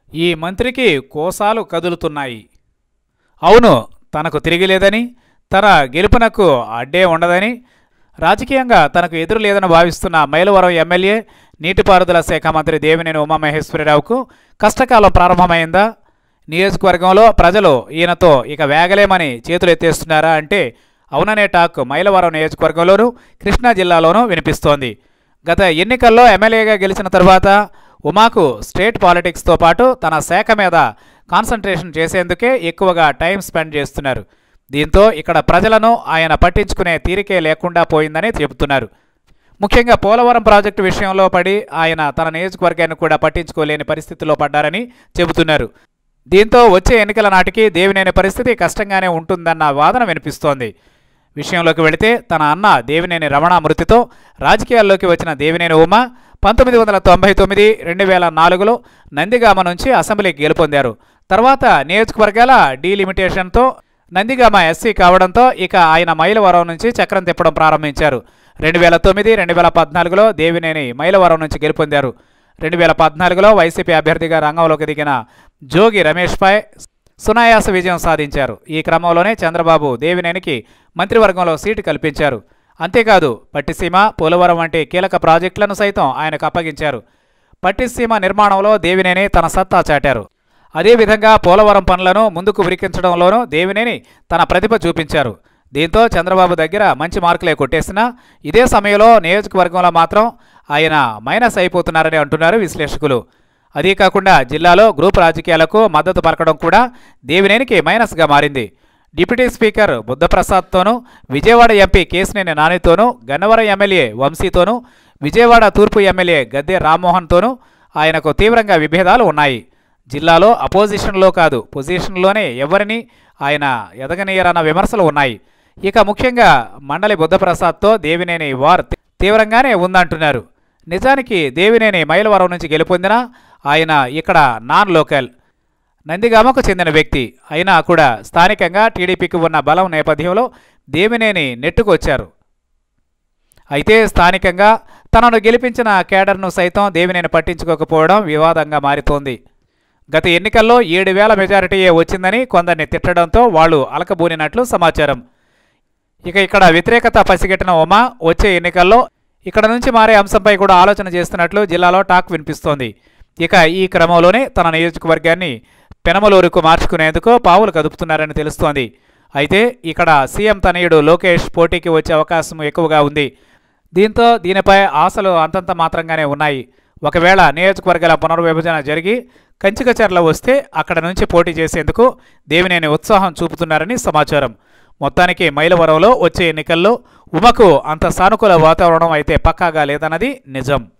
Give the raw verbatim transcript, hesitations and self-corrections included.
ఈ మంత్రికి కోసాలు కదులుతున్నాయి. అవును, తనకు తిరిగిలేదని, తన గెలుపునకు అడ్డే ఉండదని, రాజకీయంగా తనకు ఎదురు లేదని భావిస్తున్న మైలవరం ఎమ్మెల్యే నీటిపారుదల శాఖ మంత్రి దేవినేని ఉమామహేశ్వరరావుకు కష్టకాలం ప్రారంభమైందా? నియోజకవర్గంలో ప్రజలు ఈయనతో ఇక వేగలేమని చేతులు ఎత్తేస్తున్నారా అంటే అవుననే టాక్ మైలవరం నియోజకవర్గంలోనూ కృష్ణా జిల్లాలోనూ వినిపిస్తోంది. గత ఎన్నికల్లో ఎమ్మెల్యేగా గెలిచిన తర్వాత ఉమాకు స్టేట్ పాలిటిక్స్తో పాటు తన శాఖ మీద కాన్సన్ట్రేషన్ చేసేందుకే ఎక్కువగా టైం స్పెండ్ చేస్తున్నారు. దీంతో ఇక్కడ ప్రజలను ఆయన పట్టించుకునే తీరికే లేకుండా పోయిందని చెబుతున్నారు. ముఖ్యంగా పోలవరం ప్రాజెక్టు విషయంలో పడి ఆయన తన నియోజకవర్గాన్ని కూడా పట్టించుకోలేని పరిస్థితిలో పడ్డారని చెబుతున్నారు. దీంతో వచ్చే ఎన్నికల నాటికి దేవినేని పరిస్థితి కష్టంగానే ఉంటుందన్న వాదన వినిపిస్తోంది. విషయంలోకి వెళితే తన అన్న దేవినేని రమణ మృతితో రాజకీయాల్లోకి వచ్చిన దేవినేని ఉమ పంతొమ్మిది వందల తొంభై తొమ్మిది రెండు వేల నాలుగులో నందిగామ నుంచి అసెంబ్లీకి గెలుపొందారు. తర్వాత నియోజకవర్గాల డీలిమిటేషన్తో నందిగామ ఎస్సీ కావడంతో ఇక ఆయన మైలవరం నుంచి చక్రం తిప్పడం ప్రారంభించారు. రెండు వేల తొమ్మిది రెండు వేల పద్నాలుగులో దేవినేని మైలవరం నుంచి గెలుపొందారు. రెండు వేల పద్నాలుగులో వైసీపీ అభ్యర్థిగా రంగంలోకి దిగిన జోగి రమేష్పై సునాయాస విజయం సాధించారు. ఈ క్రమంలోనే చంద్రబాబు దేవినేనికి మంత్రివర్గంలో సీటు కల్పించారు. అంతేకాదు పట్టిసీమ, పోలవరం వంటి కీలక ప్రాజెక్టులను సైతం ఆయనకు అప్పగించారు. పట్టిసీమ నిర్మాణంలో దేవినేని తన సత్తా చాటారు. అదేవిధంగా పోలవరం పనులను ముందుకు ఉరికించడంలోనూ దేవినేని తన ప్రతిభ చూపించారు. దీంతో చంద్రబాబు దగ్గర మంచి మార్కులే కొట్టేసినా ఇదే సమయంలో నియోజకవర్గంలో మాత్రం ఆయన మైనస్ అయిపోతున్నారని అంటున్నారు విశ్లేషకులు. అదీ కాకుండా జిల్లాలో గ్రూప్ రాజకీయాలకు మద్దతు పలకడం కూడా దేవినేనికి మైనస్గా మారింది. డిప్యూటీ స్పీకర్ బుద్ధప్రసాద్తోనూ, విజయవాడ ఎంపీ కేశినేని నానితోనూ, గన్నవరం ఎమ్మెల్యే వంశీతోనూ, విజయవాడ తూర్పు ఎమ్మెల్యే గద్దె రామ్మోహన్తోనూ ఆయనకు తీవ్రంగా విభేదాలు ఉన్నాయి. జిల్లాలో అపోజిషన్లో కాదు పొజిషన్లోనే ఎవరిని ఆయన ఎదగనీయరన్న విమర్శలు ఉన్నాయి. ఇక ముఖ్యంగా మండలి బుద్ధప్రసాద్తో దేవినేని వార్ తీవ్రంగానే ఉందంటున్నారు. నిజానికి దేవినేని మైలవరం నుంచి గెలుపొందినా ఆయన ఇక్కడ నాన్ లోకల్, నందిగామకు చెందిన వ్యక్తి అయినా కూడా స్థానికంగా టీడీపీకి ఉన్న బలం నేపథ్యంలో దేవినేని నెట్టుకొచ్చారు. అయితే స్థానికంగా తనను గెలిపించిన కేడర్ను సైతం దేవినేని పట్టించుకోకపోవడం వివాదంగా మారుతోంది. గత ఎన్నికల్లో ఏడు వేల మెజారిటీయే వచ్చిందని కొందరిని తిట్టడంతో వాళ్లు అలకబూనినట్లు సమాచారం. ఇక ఇక్కడ వ్యతిరేకత పసిగట్టిన ఉమా వచ్చే ఎన్నికల్లో ఇక్కడ నుంచి మారే అంశంపై కూడా ఆలోచన చేస్తున్నట్లు జిల్లాలో టాక్ వినిపిస్తోంది. ఇక ఈ క్రమంలోనే తన నియోజకవర్గాన్ని పెనమలూరుకు మార్చుకునేందుకు పావులు కదుపుతున్నారని తెలుస్తోంది. అయితే ఇక్కడ సీఎం తనయుడు లోకేష్ పోటీకి వచ్చే అవకాశం ఎక్కువగా ఉంది. దీంతో దీనిపై ఆశలు అంతంత మాత్రంగానే ఉన్నాయి. ఒకవేళ నియోజకవర్గాల పునర్విభజన జరిగి కంచికచర్ల వస్తే అక్కడ నుంచి పోటీ చేసేందుకు దేవినేని ఉత్సాహం చూపుతున్నారని సమాచారం. మొత్తానికి మైలవరంలో వచ్చే ఎన్నికల్లో ఉమకు అంత సానుకూల వాతావరణం అయితే పక్కాగా లేదన్నది నిజం.